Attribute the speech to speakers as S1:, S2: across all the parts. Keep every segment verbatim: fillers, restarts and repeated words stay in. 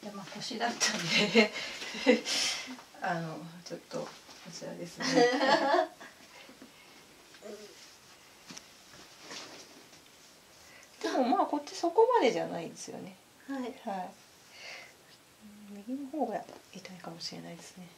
S1: でまあ腰だったんであのちょっとこちらですね。でもまあこっちそこまでじゃないですよね。
S2: はい。
S1: はい。右の方が痛いかもしれないですね。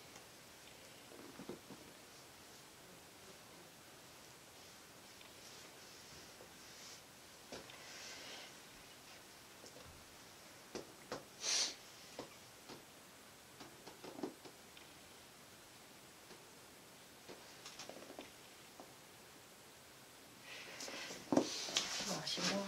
S1: 回します。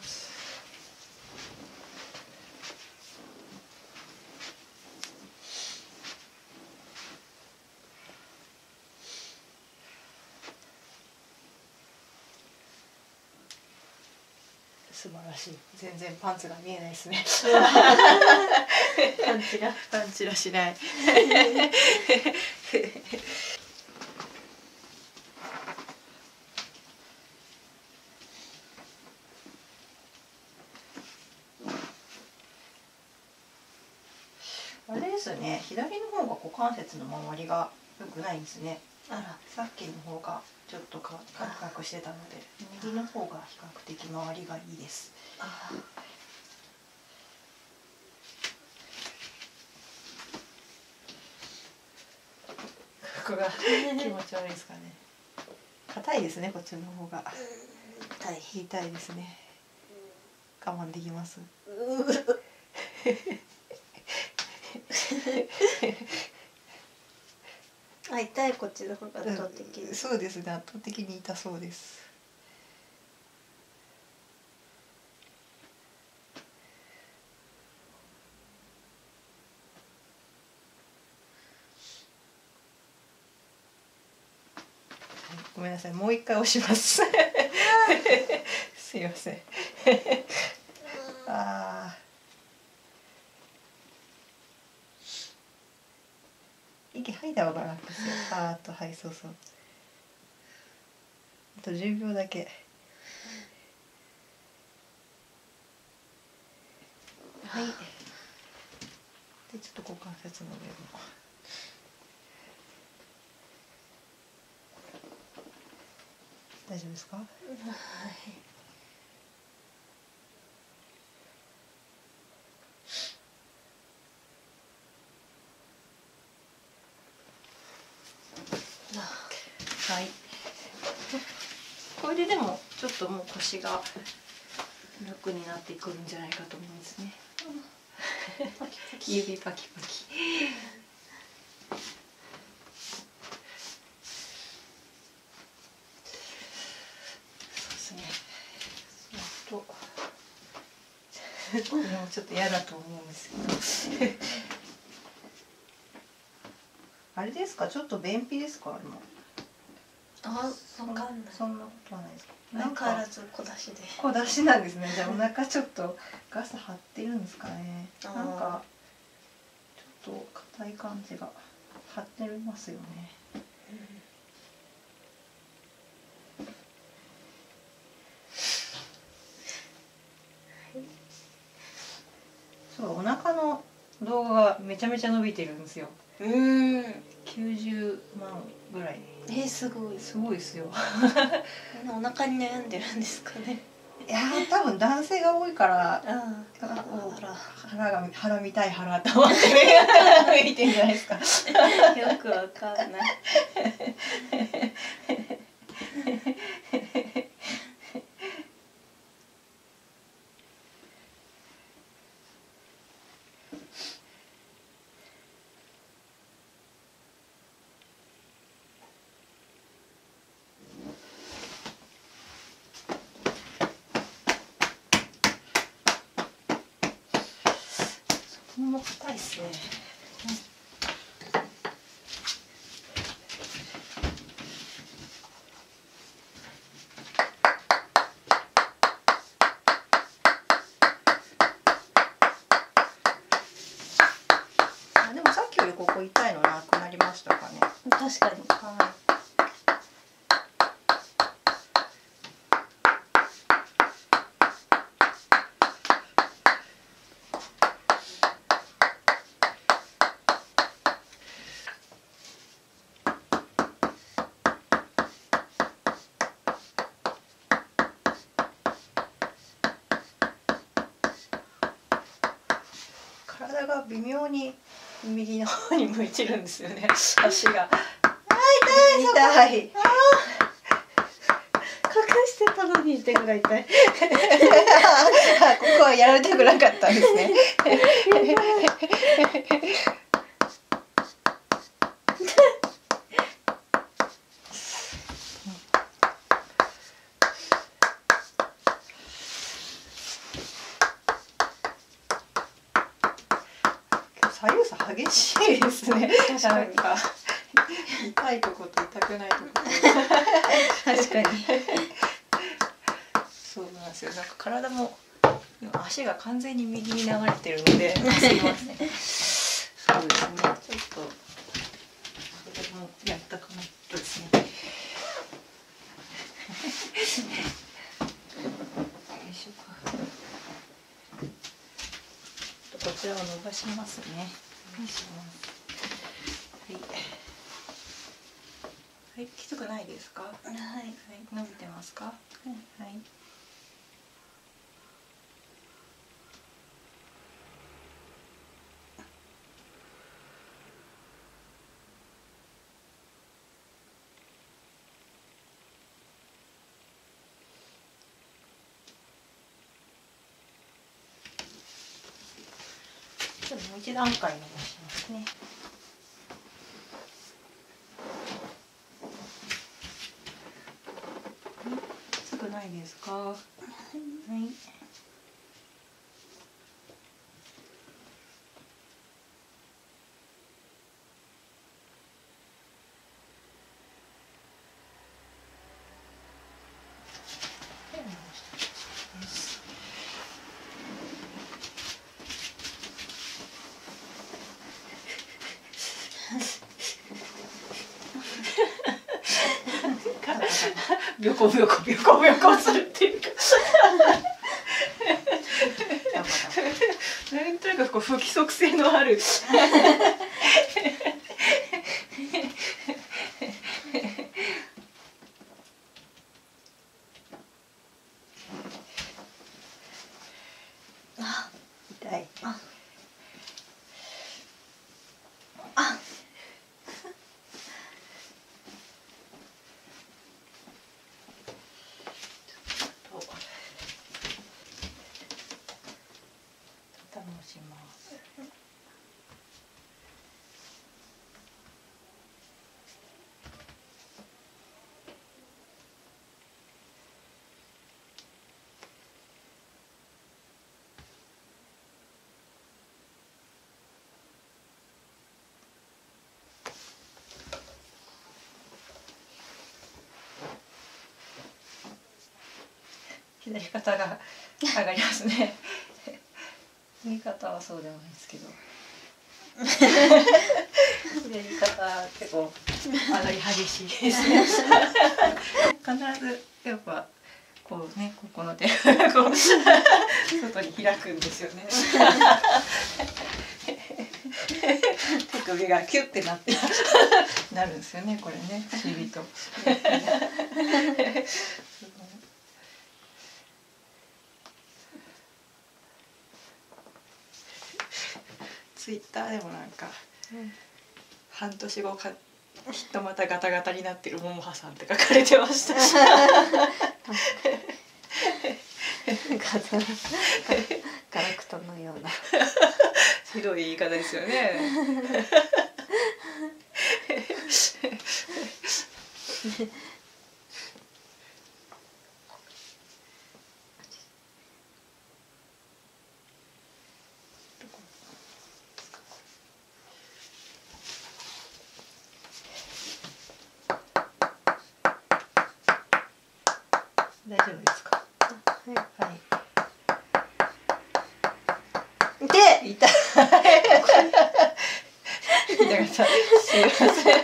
S1: 素晴らしい。全然パンツが見えないですね。
S2: パンチが
S1: パンチラしない。あれですね。左の方が股関節の周りが良くないんですね。
S2: あら、
S1: さっきの方がちょっとかカクカクしてたので、右の方が比較的周りがいいです。
S2: あ
S1: ここが気持ち悪いですかね。硬いですね、こっちの方が。
S2: 痛い。
S1: 痛いですね。我慢できます。
S2: あ、痛いこっちの方が圧倒的に。
S1: そうですね、圧倒的に痛そうです。ごめんなさい、もう一回押します。すいません。ああ。息吐いた方が楽ですよ。あーっと、はい、そうそう。あとじゅうびょうだけ。はい。で、ちょっと股関節の上も。大丈夫ですか？はい。はい。これででもちょっともう腰が楽になってくるんじゃないかと思うんですね。
S2: パキパキ。
S1: 指パキパキ。そうですね。あとこれもちょっと嫌だと思うんですけど。あれですか、ちょっと便秘ですか、あれも。
S2: あ、わかんない。
S1: そんなことはないですか。
S2: 相変わらず小出しで。
S1: 小出しなんですね。じゃあお腹ちょっとガス張ってるんですかね。
S2: あー
S1: なんかちょっと硬い感じが張ってますよね。そう、お腹の動画がめちゃめちゃ伸びてるんですよ。
S2: うん。
S1: きゅうじゅうまんぐらい。
S2: えー、すごい。
S1: すごいですよ。
S2: みんなお腹に悩んでるんですかね。
S1: いやー、多分男性が多いから。
S2: ああ、
S1: 腹が腹見たい腹と思って見てんじゃないですか。
S2: よくわかんない。
S1: も硬いですね。あ、でもさっきよりここ痛いのなくなりましたかね。
S2: 確かに。
S1: はい。 体が微妙に右の方に向いてるんですよね。足が。
S2: あ痛い
S1: 痛い。
S2: 隠してたのに手ぐらい痛い。
S1: ここはやられたくなかったんですね。左右差激しいですね。
S2: 確かに
S1: なんか痛いとこと痛くないとこと。
S2: 確かに。
S1: そうなんですよ。なんか体も足が完全に右に流れてるので、すいません。そうですね。ちょっとそれもやったかなとですね。よいしょか。こちらを伸ばしますね。お願いします。はい。はい、きつくないですか。はい、
S2: はい。
S1: 伸びてますか。はい。はい。ちょっともう一段階伸ばしますね。きつくないですか。はい。ビョコビョコビョコビョコするっていうかなんとなくこう不規則性のある
S2: あ、
S1: 痛い。
S2: あ、あ、
S1: 畳もします。左肩が上がりますね。右肩はそうでもないですけど。左肩結構上がり激しいですね。必ずやっぱこうね、ここの手がこう外に開くんですよね。手首がキュッてなってなるんですよね、これね、不思議と。ツイッターでもなんか、うん、半年後かきっとまたガタガタになってるももはさんって書かれてました。
S2: ガラクタのような
S1: ひどい言い方ですよね。大丈夫ですか。
S2: はい。
S1: はい。
S2: で、
S1: 痛い。痛かった。すいません。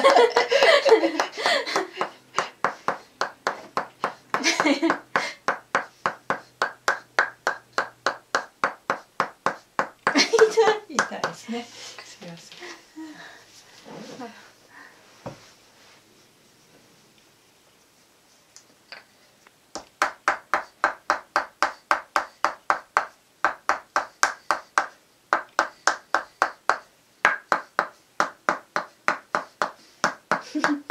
S1: 痛いですね。すいません。 す。